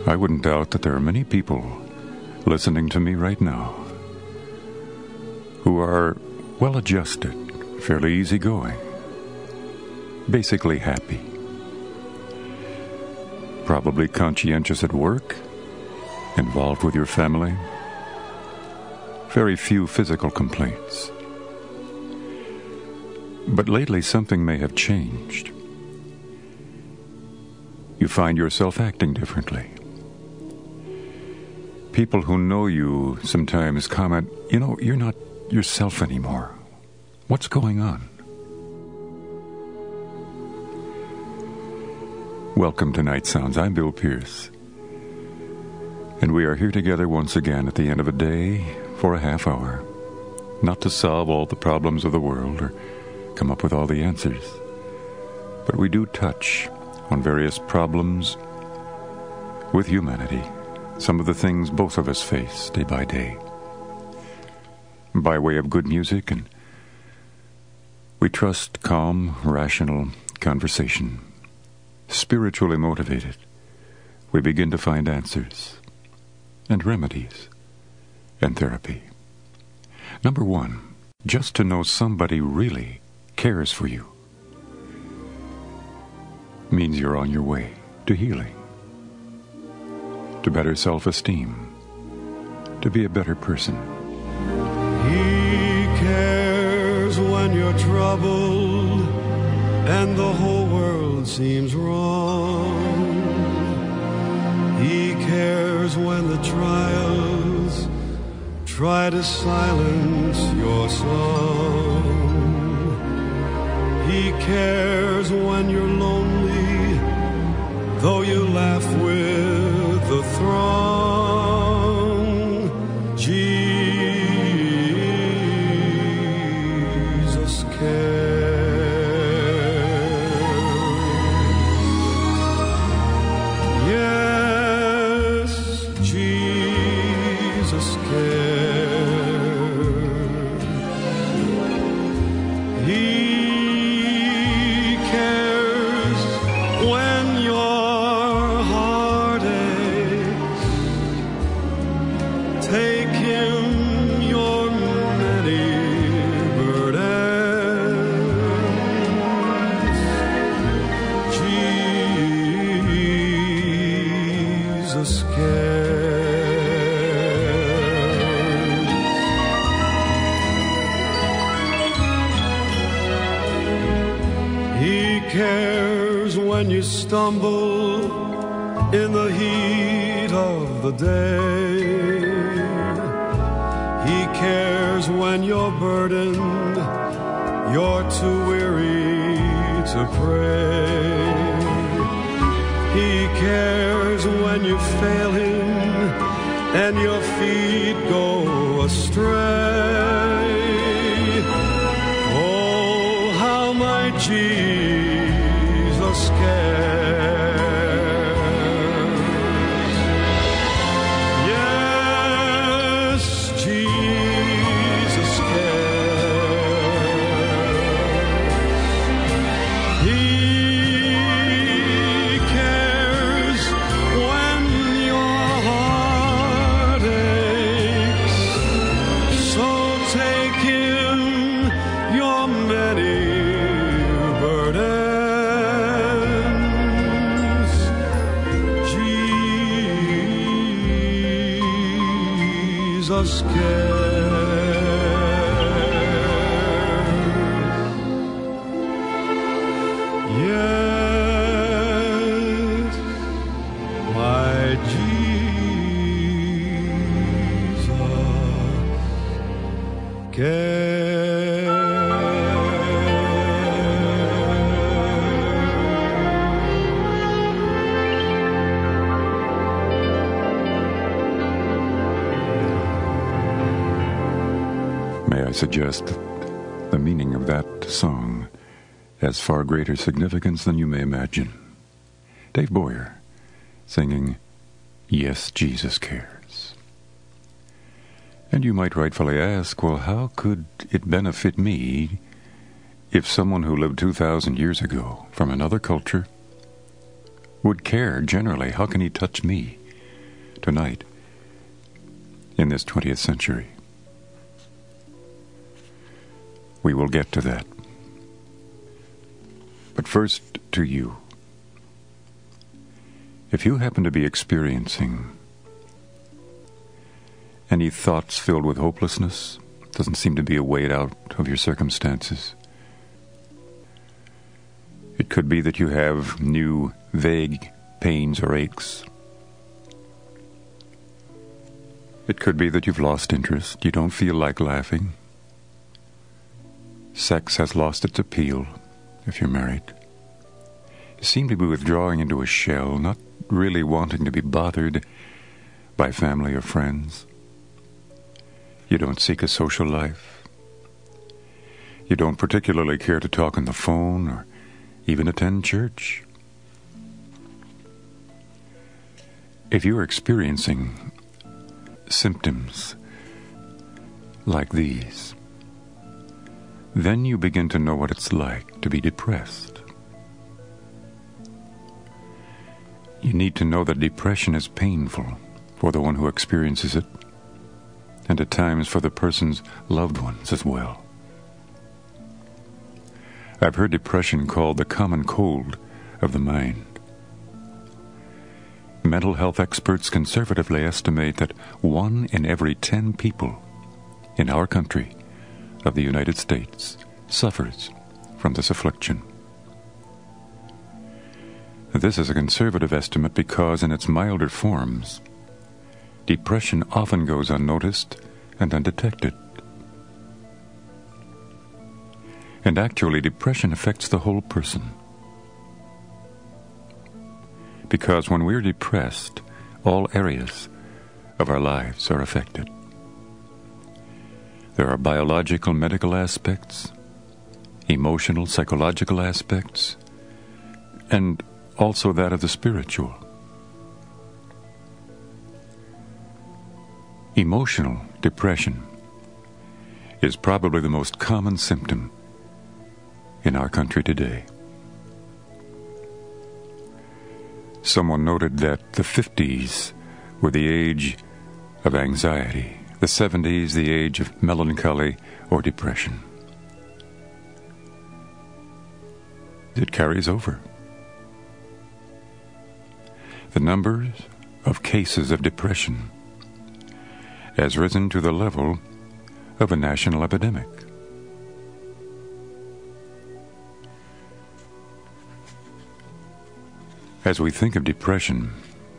I wouldn't doubt that there are many people listening to me right now who are well-adjusted, fairly easygoing, basically happy, probably conscientious at work, involved with your family, very few physical complaints. But lately something may have changed. You find yourself acting differently. People who know you sometimes comment, you're not yourself anymore. What's going on? Welcome to Nightsounds. I'm Bill Pearce. And we are here together once again at the end of a day for a half hour. Not to solve all the problems of the world or come up with all the answers. But we do touch on various problems with humanity. Some of the things both of us face day by day. By way of good music, and we trust calm, rational conversation. Spiritually motivated, we begin to find answers and remedies and therapy. Number one, just to know somebody really cares for you means you're on your way to healing, to better self-esteem, to be a better person. He cares when you're troubled and the whole world seems wrong. He cares when the trials try to silence your song. He cares when you're lonely, though you laugh with the throng. Jesus cares. Yes, Jesus cares. He cares when your heart aches. Take him your many burdens. Jesus cares. He cares when you stumble in the heat of the day. He cares when you're burdened, you're too weary to pray. He cares when you fail him and your feet go astray. Oh, how my Jesus cares. Yes, Jesus cares. He cares when your heart aches. So take him your many burdens. Jesus cares. Yes, my Jesus cares. May I suggest that the meaning of that song has far greater significance than you may imagine. Dave Boyer singing, Yes, Jesus Cares. And you might rightfully ask, well, how could it benefit me if someone who lived 2,000 years ago from another culture would care generally? How can he touch me tonight in this 20th century. We will get to that. But first, to you. If you happen to be experiencing any thoughts filled with hopelessness, doesn't seem to be a way out of your circumstances. It could be that you have new, vague pains or aches. It could be that you've lost interest. You don't feel like laughing. Sex has lost its appeal, if you're married. You seem to be withdrawing into a shell, not really wanting to be bothered by family or friends. You don't seek a social life. You don't particularly care to talk on the phone or even attend church. If you're experiencing symptoms like these, then you begin to know what it's like to be depressed. You need to know that depression is painful for the one who experiences it, and at times for the person's loved ones as well. I've heard depression called the common cold of the mind. Mental health experts conservatively estimate that 1 in every 10 people in our country of the United States suffers from this affliction. This is a conservative estimate because in its milder forms, depression often goes unnoticed and undetected. And actually, depression affects the whole person. Because when we're depressed, all areas of our lives are affected. There are biological, medical aspects, emotional, psychological aspects, and also that of the spiritual. Emotional depression is probably the most common symptom in our country today. Someone noted that the 50s were the age of anxiety, the 70s the age of melancholy or depression. It carries over. The numbers of cases of depression has risen to the level of a national epidemic. As we think of depression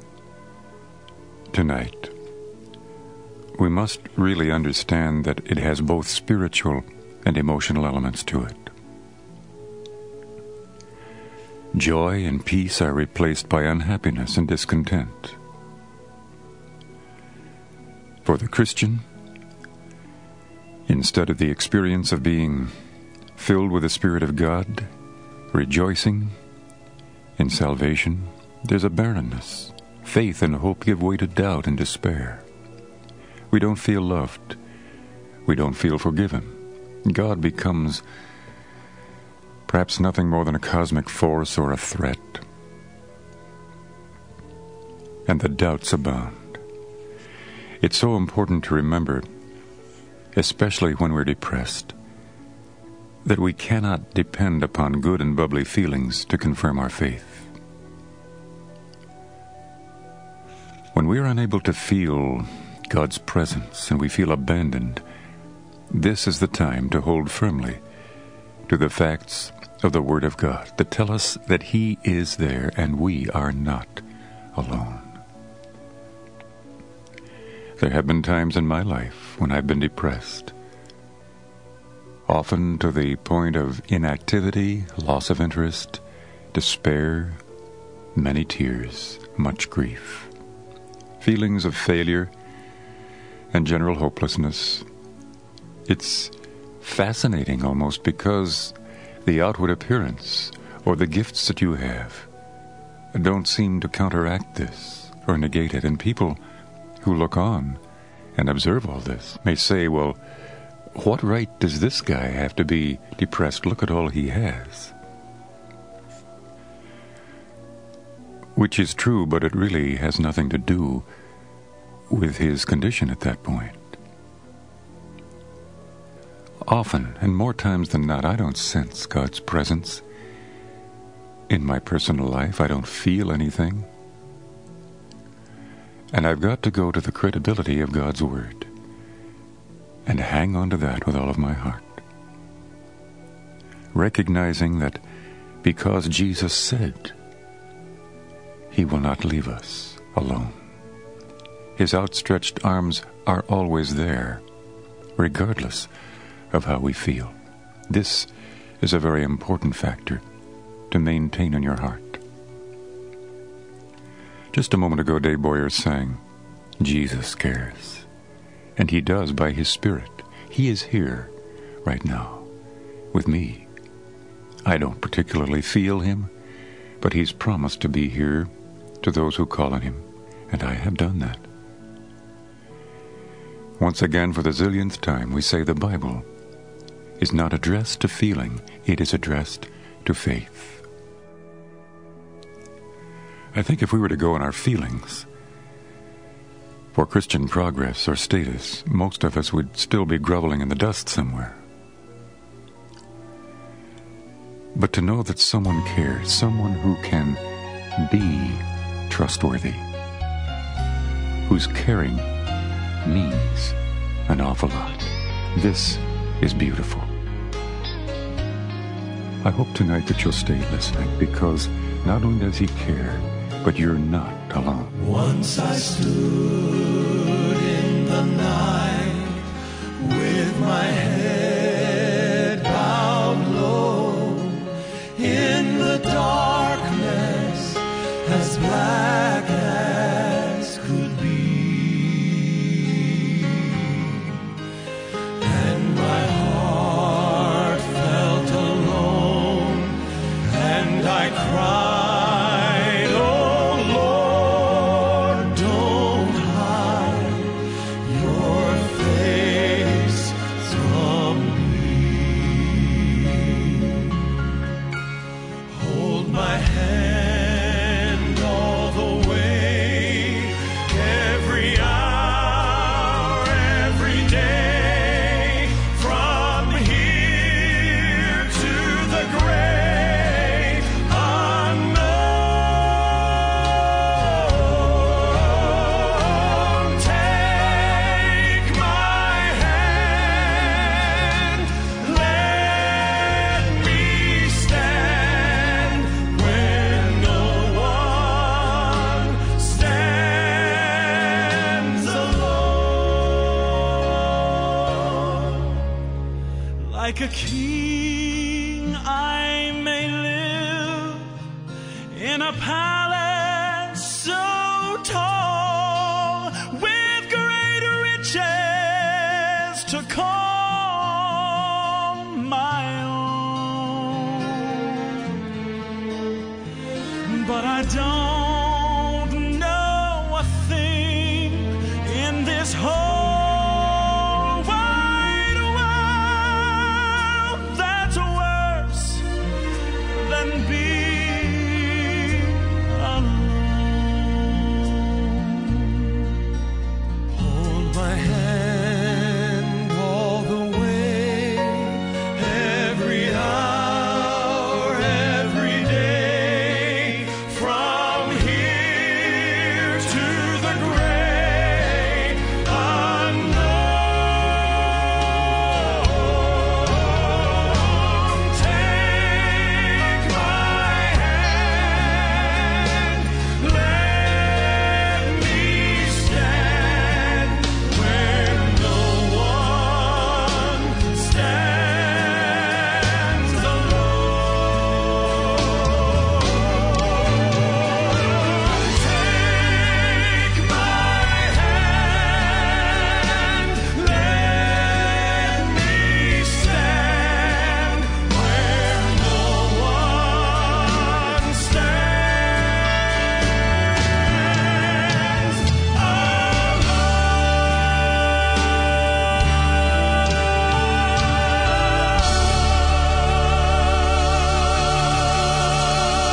tonight, we must really understand that it has both spiritual and emotional elements to it. Joy and peace are replaced by unhappiness and discontent. For the Christian, instead of the experience of being filled with the Spirit of God, rejoicing in salvation, there's a barrenness. Faith and hope give way to doubt and despair. We don't feel loved. We don't feel forgiven. God becomes perhaps nothing more than a cosmic force or a threat. And the doubts abound. It's so important to remember, especially when we're depressed, that we cannot depend upon good and bubbly feelings to confirm our faith. When we are unable to feel God's presence and we feel abandoned, this is the time to hold firmly to the facts of the Word of God that tell us that He is there and we are not alone. There have been times in my life when I've been depressed, often to the point of inactivity, loss of interest, despair, many tears, much grief, feelings of failure, and general hopelessness. It's fascinating almost because the outward appearance or the gifts that you have don't seem to counteract this or negate it. And people who look on and observe all this may say, well, what right does this guy have to be depressed? Look at all he has. Which is true, but it really has nothing to do with his condition at that point. Often, and more times than not, I don't sense God's presence in my personal life. I don't feel anything. And I've got to go to the credibility of God's Word and hang on to that with all of my heart, recognizing that because Jesus said He will not leave us alone, His outstretched arms are always there, regardless of how we feel. This is a very important factor to maintain in your heart. Just a moment ago, Dave Boyer sang, Jesus cares. And He does by His Spirit. He is here right now with me. I don't particularly feel Him, but He's promised to be here to those who call on Him, and I have done that. Once again, for the zillionth time, we say the Bible is not addressed to feeling, it is addressed to faith. I think if we were to go on our feelings for Christian progress or status, most of us would still be groveling in the dust somewhere. But to know that someone cares, someone who can be trustworthy, whose caring means an awful lot, this is beautiful. I hope tonight that you'll stay listening, because not only does He care, but you're not alone. Once I stood in the night with my head bowed low in the darkness as black as could be, and my heart felt alone, and I cried, like a king I may live in a palace so tall, with great riches to call my own. But I don't know a thing in this whole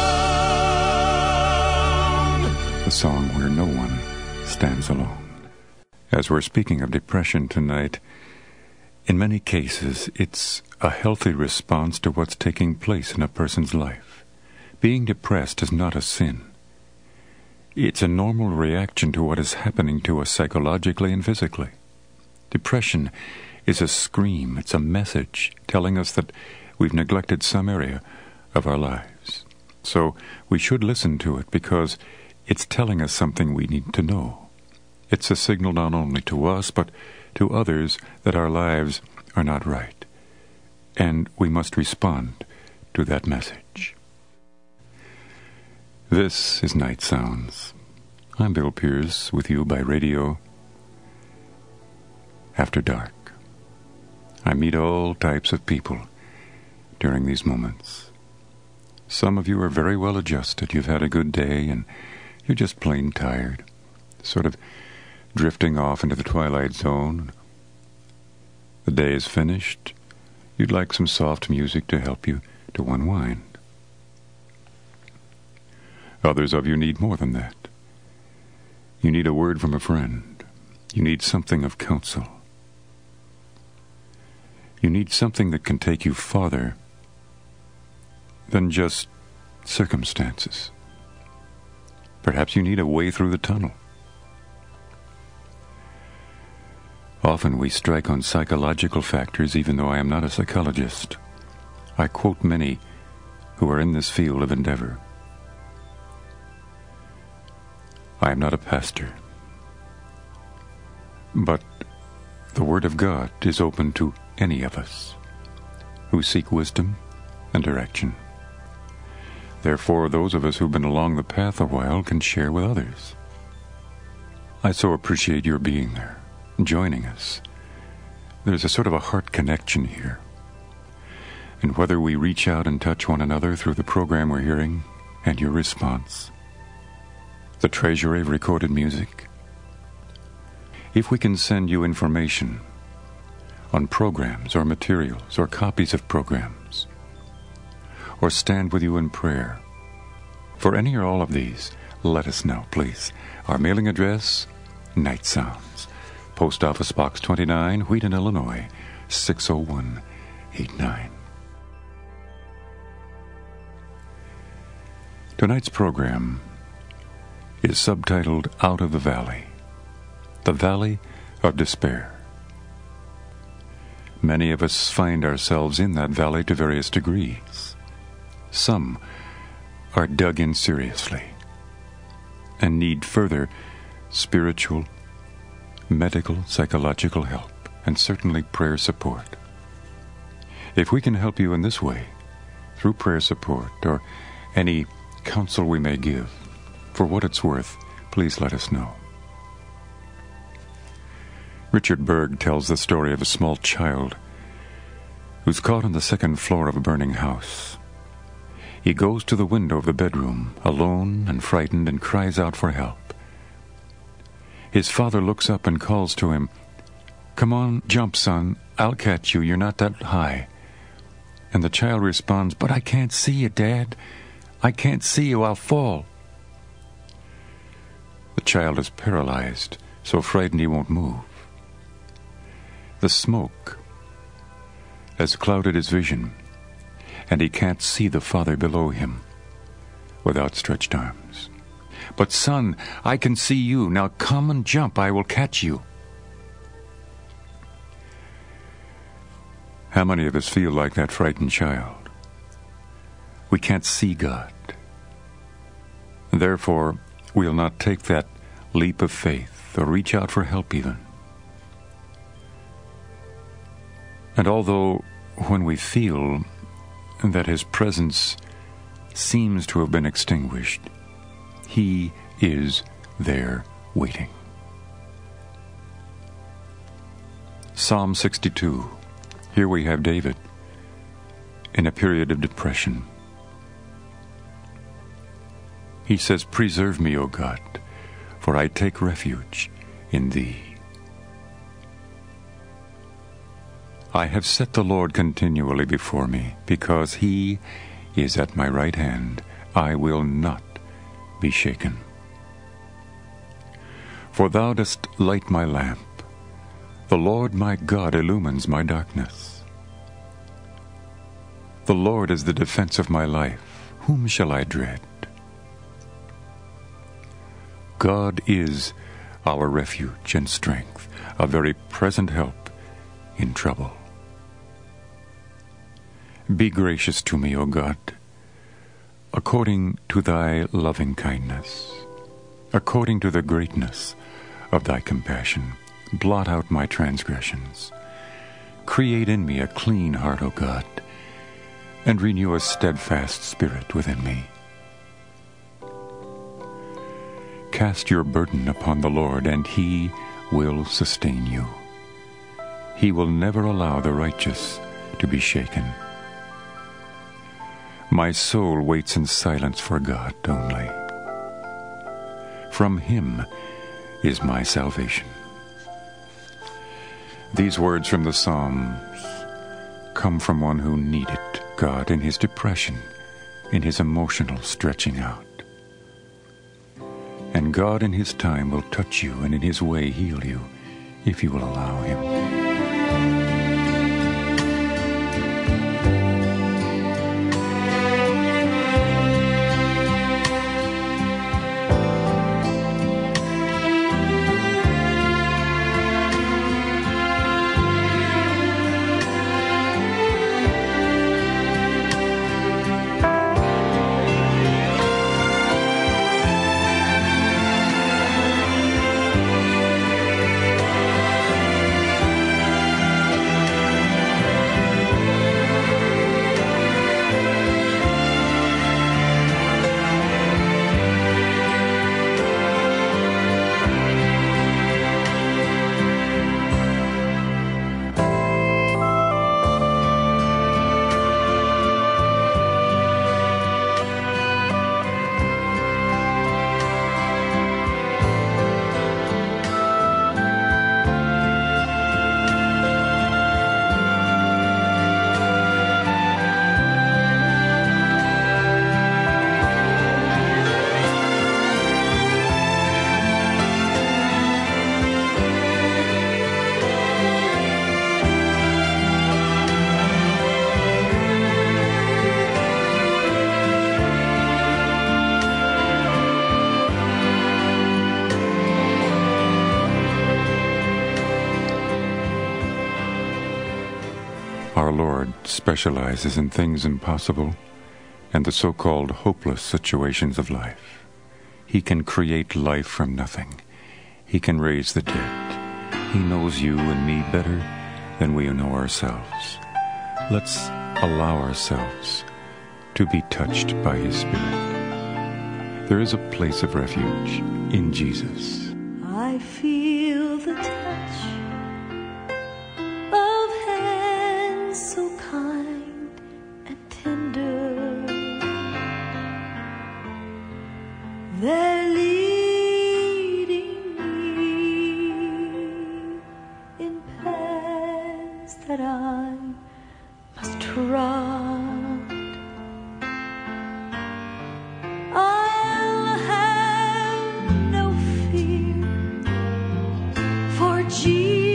the song where no one stands alone. As we're speaking of depression tonight, in many cases, it's a healthy response to what's taking place in a person's life. Being depressed is not a sin. It's a normal reaction to what is happening to us psychologically and physically. Depression is a scream, it's a message telling us that we've neglected some area of our lives. So we should listen to it because it's telling us something we need to know. It's a signal not only to us, but to others that our lives are not right. And we must respond to that message. This is Nightsounds. I'm Bill Pearce, with you by radio after dark. I meet all types of people during these moments. Some of you are very well adjusted. You've had a good day and you're just plain tired, sort of drifting off into the twilight zone. The day is finished. You'd like some soft music to help you to unwind. Others of you need more than that. You need a word from a friend. You need something of counsel. You need something that can take you farther than just circumstances. Perhaps you need a way through the tunnel. Often we strike on psychological factors, even though I am not a psychologist. I quote many who are in this field of endeavor. I am not a pastor, but the Word of God is open to any of us who seek wisdom and direction. Therefore, those of us who've been along the path a while can share with others. I so appreciate your being there, joining us. There's a sort of a heart connection here. And whether we reach out and touch one another through the program we're hearing and your response, the treasury of recorded music, if we can send you information on programs or materials or copies of programs, or stand with you in prayer, for any or all of these, let us know, please. Our mailing address, Nightsounds, Post Office Box 29, Wheaton, Illinois, 60189. Tonight's program is subtitled Out of the Valley of Despair. Many of us find ourselves in that valley to various degrees. Some are dug in seriously and need further spiritual, medical, psychological help, and certainly prayer support. If we can help you in this way, through prayer support or any counsel we may give, for what it's worth, please let us know. Richard Berg tells the story of a small child who's caught on the second floor of a burning house. He goes to the window of the bedroom, alone and frightened, and cries out for help. His father looks up and calls to him, "Come on, jump, son. I'll catch you. You're not that high." And the child responds, "But I can't see you, Dad. I can't see you. I'll fall." The child is paralyzed, so frightened he won't move. The smoke has clouded his vision, and he can't see the father below him with outstretched arms. "But son, I can see you. Now come and jump. I will catch you." How many of us feel like that frightened child? We can't see God. Therefore, we'll not take that leap of faith or reach out for help even. And although when we feel that His presence seems to have been extinguished, He is there waiting. Psalm 62. Here we have David in a period of depression. He says, "Preserve me, O God, for I take refuge in Thee. I have set the Lord continually before me, because He is at my right hand. I will not be shaken. For thou dost light my lamp. The Lord my God illumines my darkness. The Lord is the defense of my life. Whom shall I dread? God is our refuge and strength, a very present help in trouble. Be gracious to me, O God, according to thy loving kindness, according to the greatness of thy compassion. Blot out my transgressions. Create in me a clean heart, O God, and renew a steadfast spirit within me. Cast your burden upon the Lord, and he will sustain you. He will never allow the righteous to be shaken. My soul waits in silence for God only. From him is my salvation. These words from the Psalms come from one who needed God in his depression, in his emotional stretching out. And God in his time will touch you and in his way heal you if you will allow him. Our Lord specializes in things impossible and the so-called hopeless situations of life. He can create life from nothing. He can raise the dead. He knows you and me better than we know ourselves. Let's allow ourselves to be touched by His Spirit. There is a place of refuge in Jesus. I feel the touch of hands so kind and tender. They're leading me in paths that I must trod. I'll have no fear, for Jesus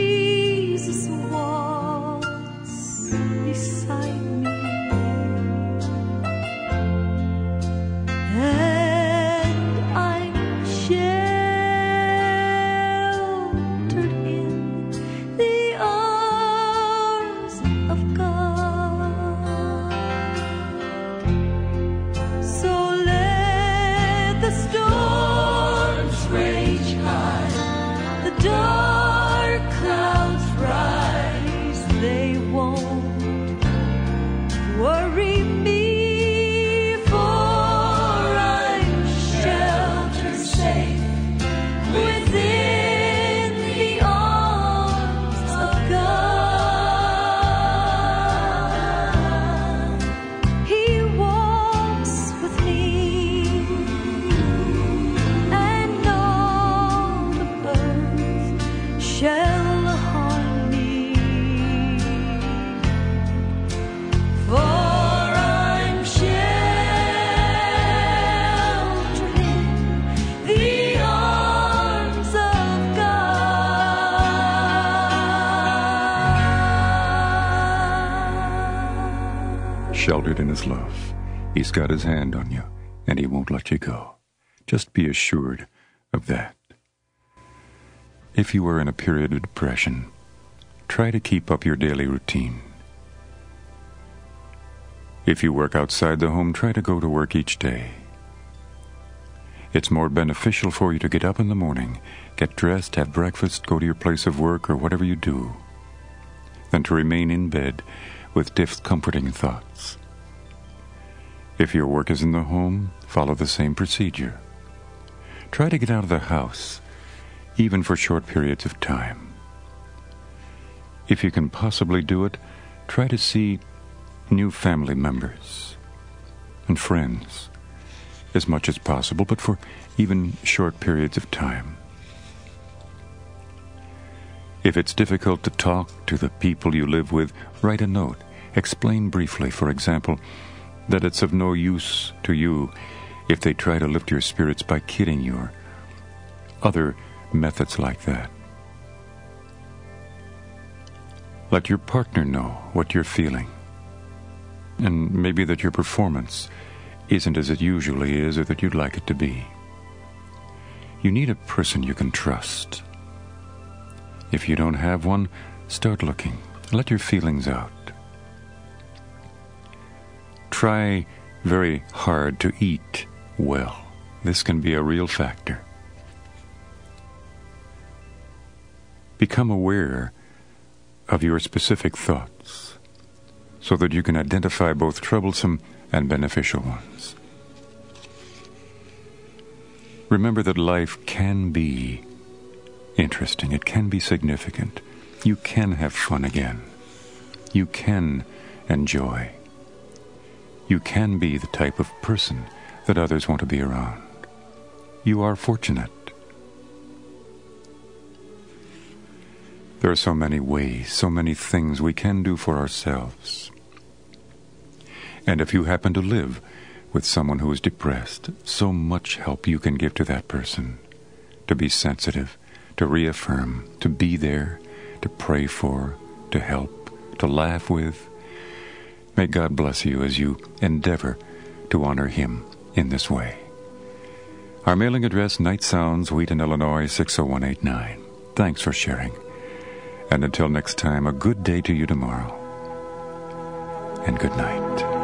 sheltered in his love. He's got his hand on you, and he won't let you go. Just be assured of that. If you are in a period of depression, try to keep up your daily routine. If you work outside the home, try to go to work each day. It's more beneficial for you to get up in the morning, get dressed, have breakfast, go to your place of work or whatever you do, than to remain in bed with discomforting thoughts. If your work is in the home, follow the same procedure. Try to get out of the house, even for short periods of time. If you can possibly do it, try to see new family members and friends as much as possible, but for even short periods of time. If it's difficult to talk to the people you live with, write a note. Explain briefly, for example, that it's of no use to you if they try to lift your spirits by kidding you or other methods like that. Let your partner know what you're feeling, and maybe that your performance isn't as it usually is or that you'd like it to be. You need a person you can trust. If you don't have one, start looking. Let your feelings out. Try very hard to eat well. This can be a real factor. Become aware of your specific thoughts so that you can identify both troublesome and beneficial ones. Remember that life can be interesting. It can be significant. You can have fun again. You can enjoy. You can be the type of person that others want to be around. You are fortunate. There are so many ways, so many things we can do for ourselves. And if you happen to live with someone who is depressed, so much help you can give to that person. To be sensitive, to reaffirm, to be there, to pray for, to help, to laugh with. May God bless you as you endeavor to honor Him in this way. Our mailing address, Nightsounds, Wheaton, Illinois, 60189. Thanks for sharing. And until next time, a good day to you tomorrow. And good night.